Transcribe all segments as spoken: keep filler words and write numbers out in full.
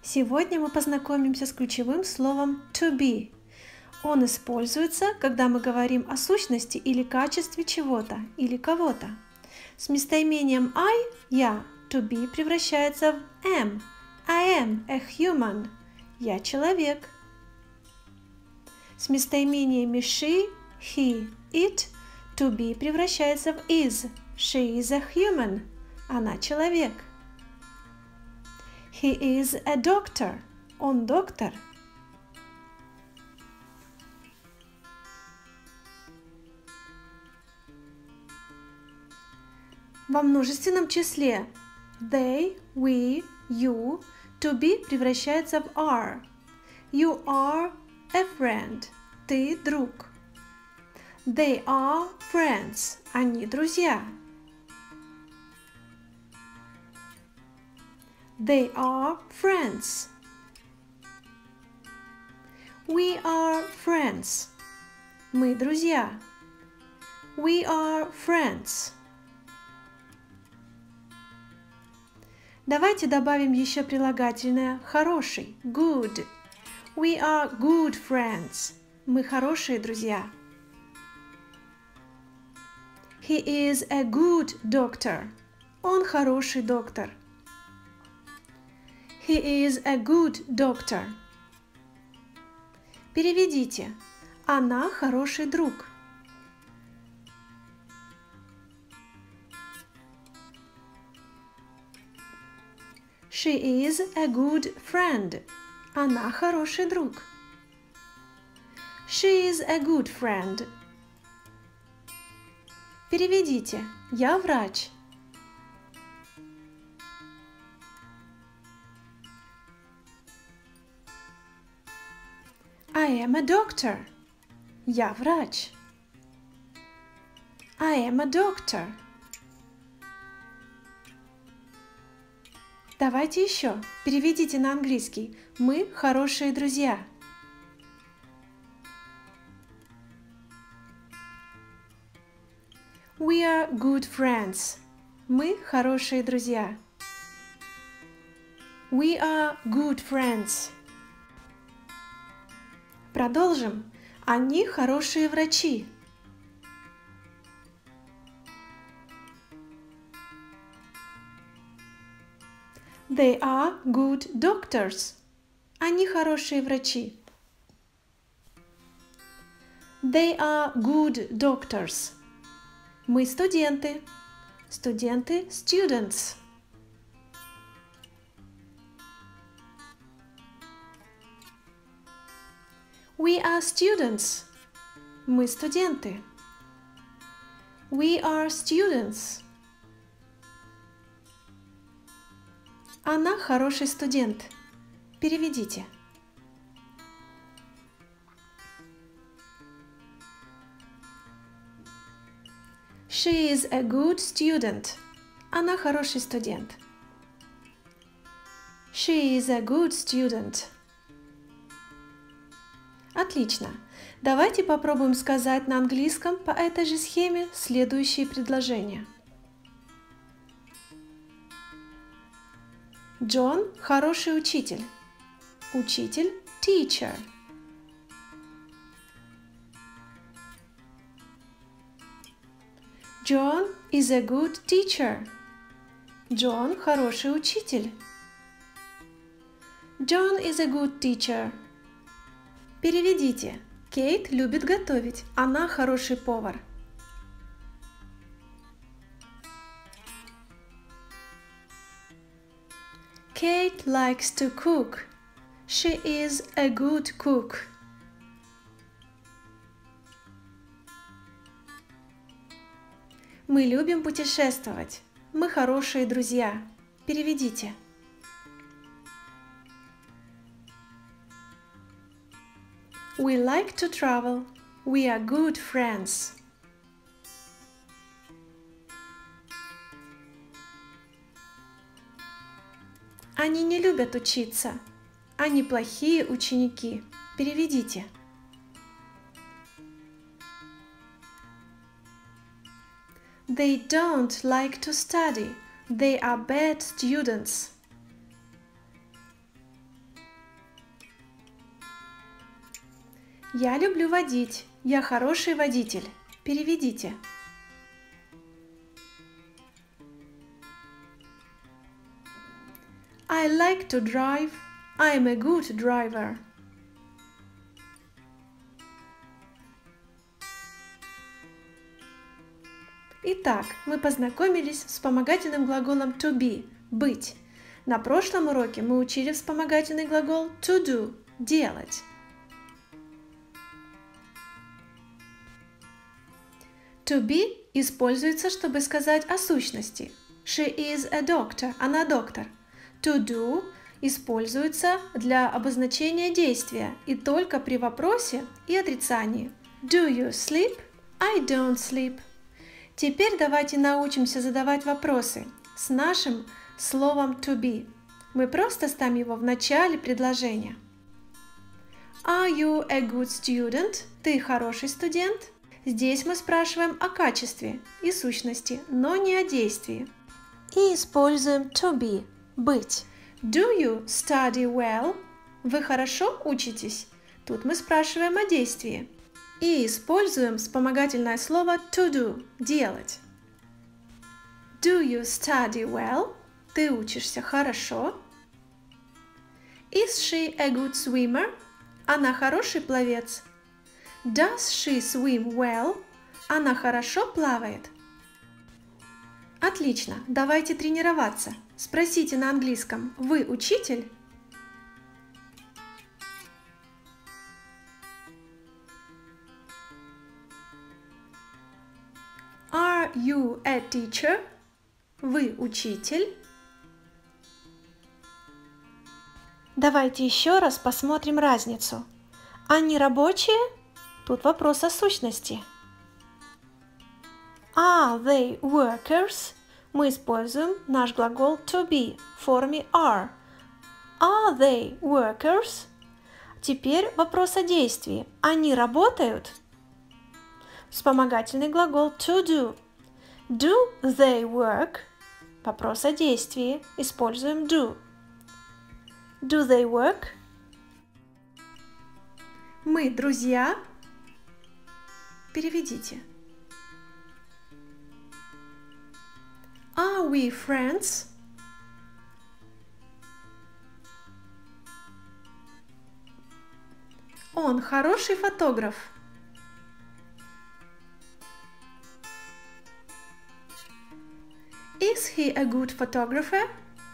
Сегодня мы познакомимся с ключевым словом to be. Он используется, когда мы говорим о сущности или качестве чего-то или кого-то. С местоимением I, я, to be превращается в am. I am a human. Я человек. С местоимениями she, he, it, to be превращается в is. She is a human. Она человек. He is a doctor. Он доктор. Во множественном числе they, we, you, to be превращается в are. You are a friend. Ты друг. They are friends. Они друзья. They are friends. We are friends. Мы друзья. We are friends. Давайте добавим еще прилагательное хороший, good. We are good friends. Мы хорошие друзья. He is a good doctor. Он хороший доктор. He is a good doctor. Переведите. Она хороший друг. She is a good friend. Она хороший друг. She is a good friend. Переведите. Я врач. I am a doctor. Я врач. I am a doctor. Давайте еще. Переведите на английский. Мы хорошие друзья. We are good friends. Мы хорошие друзья. We are good friends. Продолжим. Они хорошие врачи. They are good doctors. Они хорошие врачи. They are good doctors. Мы студенты. Студенты, students. We are students. Мы студенты. We are students. Она хороший студент. Переведите. She is a good student. Она хороший студент. She is a good student. Отлично. Давайте попробуем сказать на английском по этой же схеме следующие предложения. Джон – хороший учитель. Учитель – teacher. John is a good teacher. Джон – хороший учитель. John is a good teacher. Переведите. Кейт любит готовить. Она хороший повар. Kate likes to cook. She is a good cook. Мы любим путешествовать. Мы хорошие друзья. Переведите. We like to travel. We are good friends. Они не любят учиться. Они плохие ученики. Переведите. They don't like to study. They are bad students. Я люблю водить. Я хороший водитель. Переведите. I like to drive. I'm a good driver. Итак, мы познакомились с вспомогательным глаголом to be – быть. На прошлом уроке мы учили вспомогательный глагол to do – делать. To be используется, чтобы сказать о сущности. She is a doctor. Она доктор. To do используется для обозначения действия и только при вопросе и отрицании. Do you sleep? I don't sleep. Теперь давайте научимся задавать вопросы с нашим словом to be. Мы просто ставим его в начале предложения. Are you a good student? Ты хороший студент? Здесь мы спрашиваем о качестве и сущности, но не о действии. И используем to be – быть. Do you study well? Вы хорошо учитесь? Тут мы спрашиваем о действии. И используем вспомогательное слово to do – делать. Do you study well? Ты учишься хорошо? Is she a good swimmer? Она хороший пловец. Does she swim well? Она хорошо плавает. Отлично, давайте тренироваться. Спросите на английском: вы учитель? Are you a teacher? Вы учитель? Давайте еще раз посмотрим разницу. Они рабочие? Тут вопрос о сущности. Are they workers? Мы используем наш глагол to be в форме are. Are they workers? Теперь вопрос о действии. Они работают? Вспомогательный глагол to do. Do they work? Вопрос о действии. Используем do. Do they work? Мы друзья? Переведите. Are we friends? Он хороший фотограф. Is he a good photographer?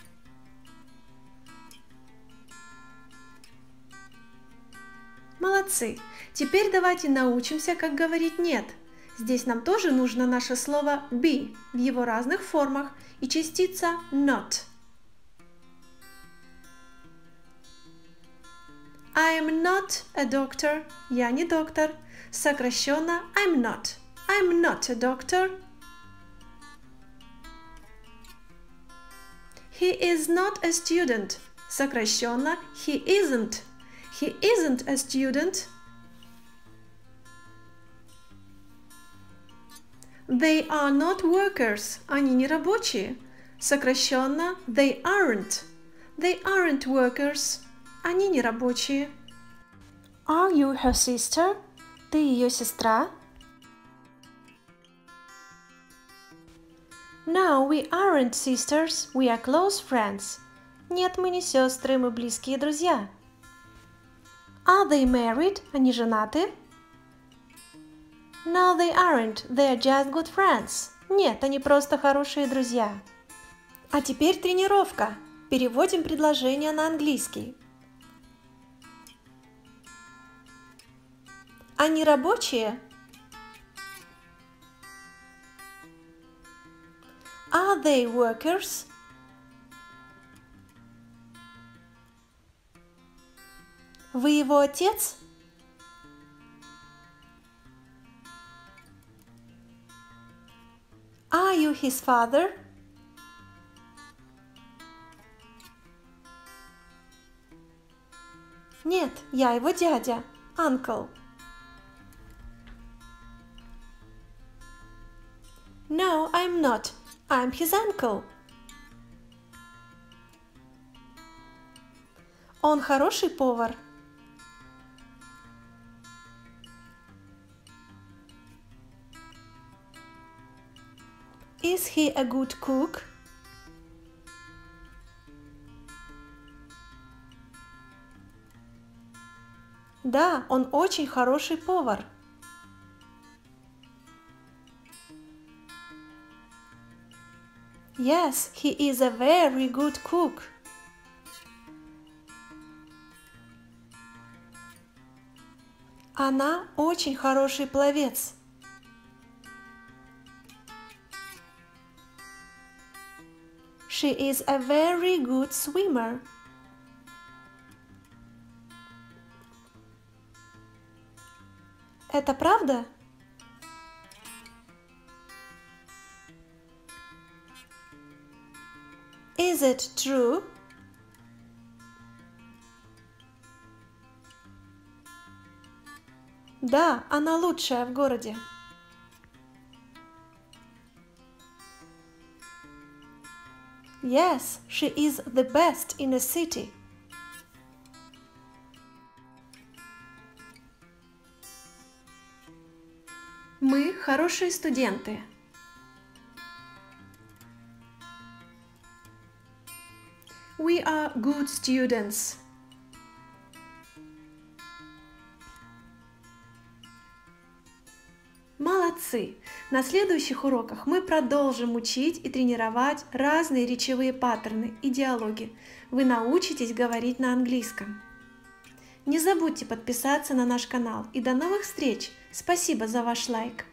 Молодцы! Теперь давайте научимся, как говорить «нет». Здесь нам тоже нужно наше слово be в его разных формах и частица not. I am not a doctor. Я не доктор. Сокращенно I'm not. I'm not a doctor. He is not a student. Сокращенно he isn't. He isn't a student. They are not workers. Они не рабочие. Сокращенно they aren't. They aren't workers. Они не рабочие. Are you her sister? Ты ее сестра? No, we aren't sisters. We are close friends. Нет, мы не сестры, мы близкие друзья. Are they married? Они женаты? No, they aren't. They are just good friends. Нет, они просто хорошие друзья. А теперь тренировка. Переводим предложение на английский. Они рабочие? Are they workers? Вы его отец? Are you his father? Нет, я его дядя, uncle. No, I'm not. I'm his uncle. Он хороший повар. Is he a good cook? Да, он очень хороший повар. Yes, he is a very good cook. Она очень хороший пловец. She is a very good swimmer. Это правда? Is it true? Да, она лучшая в городе. Yes, she is the best in a city. Мы хорошие студенты. We are good students. Молодцы! На следующих уроках мы продолжим учить и тренировать разные речевые паттерны и диалоги. Вы научитесь говорить на английском. Не забудьте подписаться на наш канал и до новых встреч! Спасибо за ваш лайк!